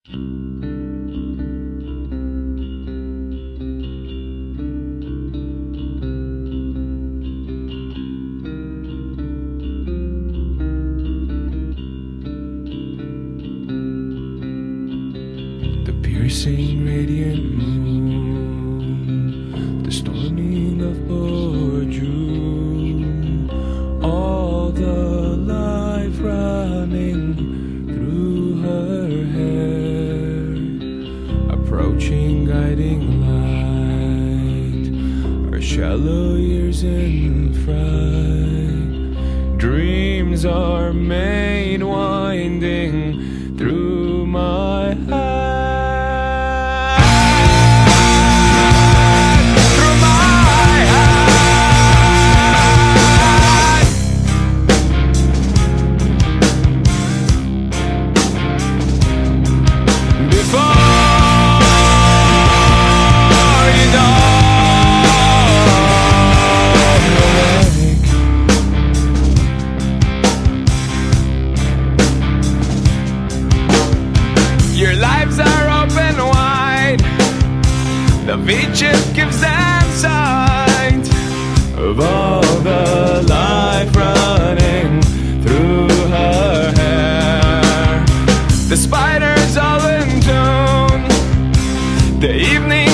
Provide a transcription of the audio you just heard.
The piercing radiant moon, the storming of poor June, all the life running through her hair, approaching guiding light, her shallow years in fright, dreams are made winding through my heart. Your lives are open wide. The beaches gives them sight of all the life running through her hair. The spiders all in tune. The evening